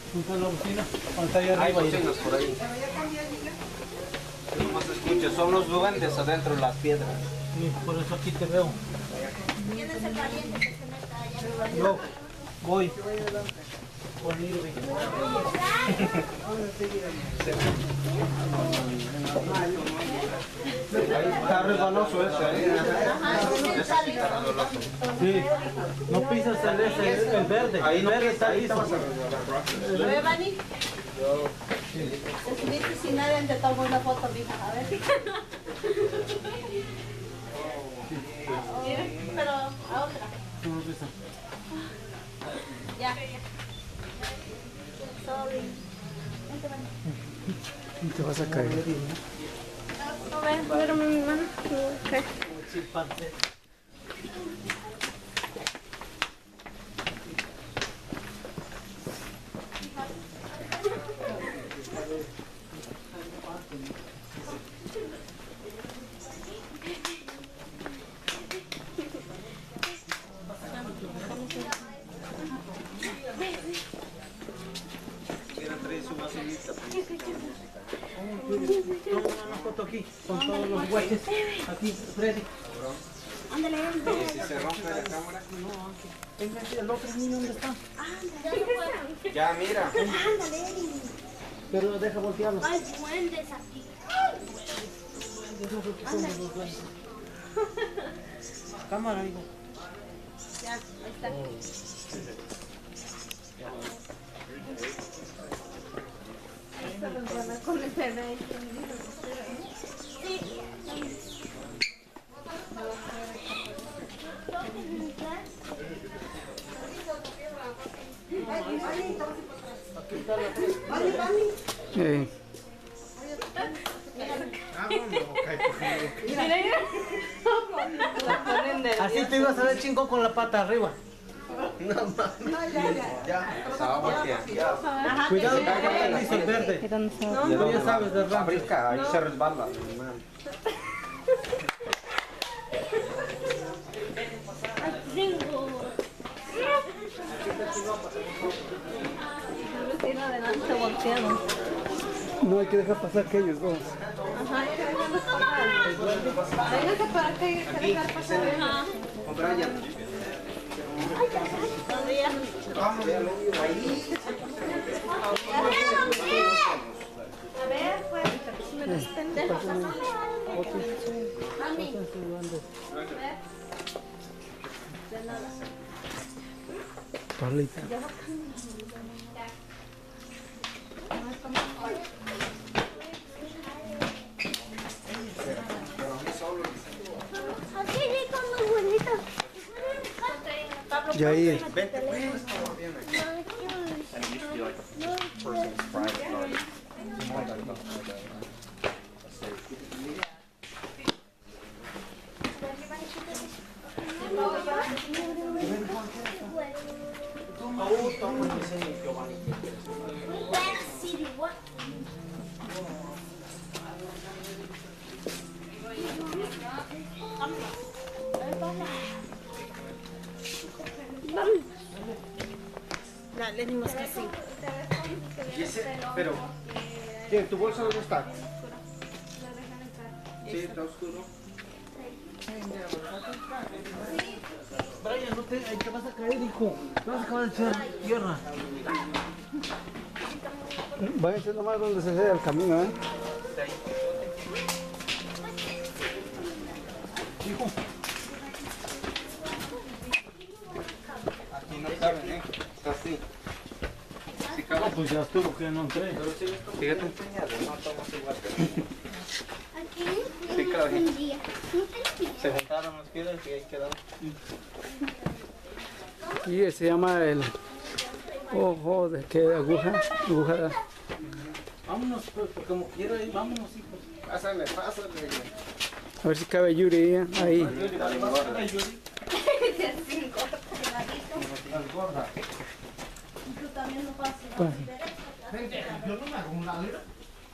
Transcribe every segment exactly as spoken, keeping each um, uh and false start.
junto a la bocina, cuando está allá Hay arriba. bocinas por ahí. Tú nomás escuchas, son los duendes adentro de las piedras. Sí, por eso aquí te veo. ¿Quién es el pariente que se meta allá arriba? Yo voy con Irving. Está resbaloso ese ahí. Sí, no pisas el, ese, el verde. Ahí El no verde está ahí listo. ¿Lo ve, Vani? Se subiste sin nadie te tomó una foto, mija. A ver. Pero a otra. No pisa. Ya. Sorry. Vente, Vani. Y te vas a caer. No ven, duerme mi mano. Ok. Chipante. Toma una foto aquí, con todos los guaches. Aquí, Freddy. Ándale, ándale. Si se rompe la cámara. Venga, el otro niño, ¿dónde está? Ya, mira. Ándale. Pero deja voltearlo. Hay duendes aquí. Es lo que somos los duendes. Cámara, hijo. Ya, ahí está. Con el bebé. Sí. Eh, Así te ibas a ver chingón con la pata arriba. Ya, se va a voltear. Ya. Cuidado que está listo el verde. Tú ya sabes del rancho. Fabrica, ahí se resbala. Vecino adelante volteado. no hay que dejar pasar que ellos dos. Ajá, véngase para acá y dejar pasar. Ajá. Con Brian. Vamos, ahí. A ver, pues, me los pendejos. Mami. Carlita. Así rico, muy bonito. Yair. Vente, pues. Dale, ni más que sí. Y ese, pero, ¿qué? ¿Tu bolsa dónde está? Sí, está oscuro. Brian, no te, ahí te vas a caer, hijo. Te vas a acabar de echar tierra. Váyanse nomás donde se sea el camino, ¿eh? Hijo. Aquí no caben, ¿eh? Está así. Sí, No, caben. pues ya estuvo que no entré. Pero sí, esto fíjate empeñado, no estamos igual. Aquí Sí, caben. un día. Se juntaron las piedras y ahí quedaron. Y ese se llama el ojo de qué aguja, aguja. Vámonos, pues, pues, como quiera, ahí, vámonos, hijos. Pásale, pásale. A ver si cabe Yuri ¿eh? ahí. Yuri, vale, vas a ver, Yuri. Las gordas. Tú también no pasas. Pues, Vente, yo no me hago un lado, mira.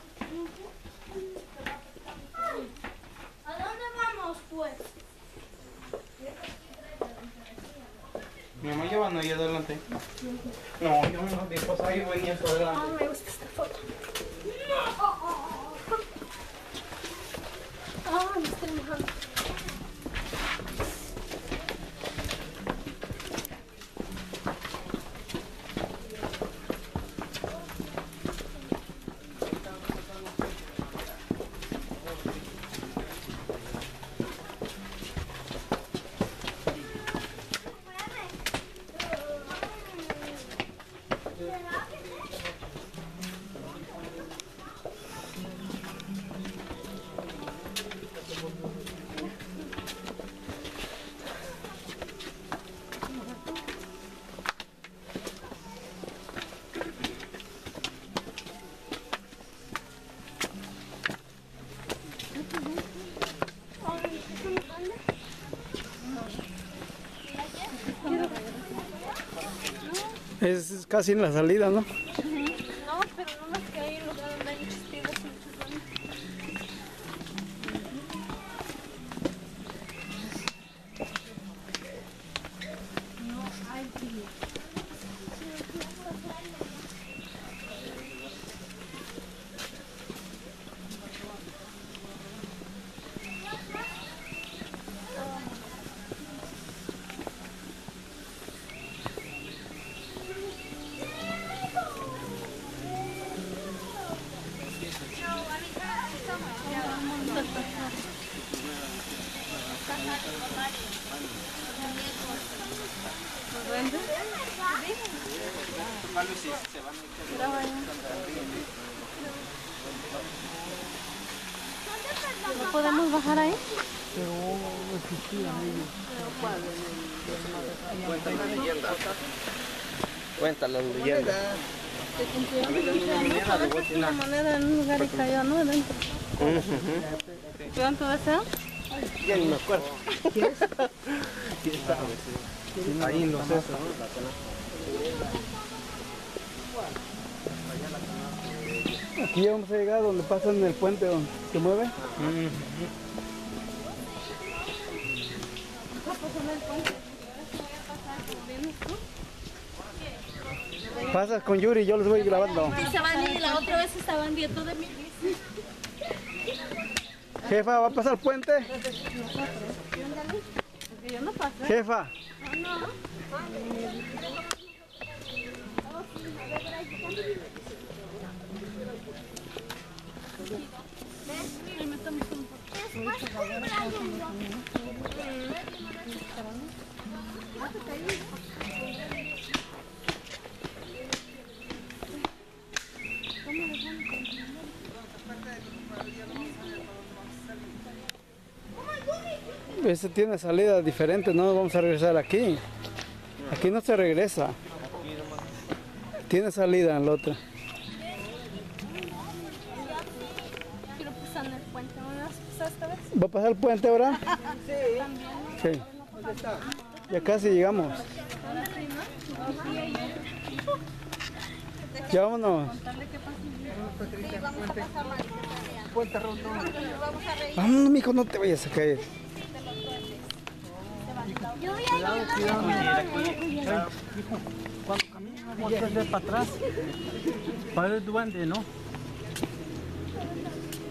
¿A dónde vamos, pues? Mi mamá llevando ahí adelante. No, yo no, mi esposa ahí venía hasta adelante. Ah, me gusta esta foto. Ah, me estoy mojando. Es casi en la salida, ¿no? No, pero no más que hay un lugar donde hay muchos tigres y muchos dones. No hay tigres. ¿No podemos bajar ahí? Cuenta la leyenda. Cuenta la leyenda. Una moneda en un lugar y cayó, ¿no? Adentro. ¿Cuánto va a ser? Ya ni me acuerdo. ¿Quién sabe? Ahí en los esos. Aquí ya vamos a llegar donde pasan el puente donde se mueve. Pasas con Yuri y yo los voy grabando. Sí, se van a ir, la otra vez estaban viendo de mi bici. Jefa, ¿va a pasar el puente? Porque yo no pasé. Jefa. Ahí me tomo un poco. Este tiene salida diferente, no vamos a regresar aquí. Aquí no se regresa. Tiene salida en la otra. Quiero pasar en el puente. ¿No vas a pasar esta vez? ¿Va a pasar el puente ahora? Sí. Sí. Ya casi llegamos. Ya vámonos. Vámonos, mijo, no te vayas a caer. Cuando caminas, volteas para atrás. Para el duende, ¿no?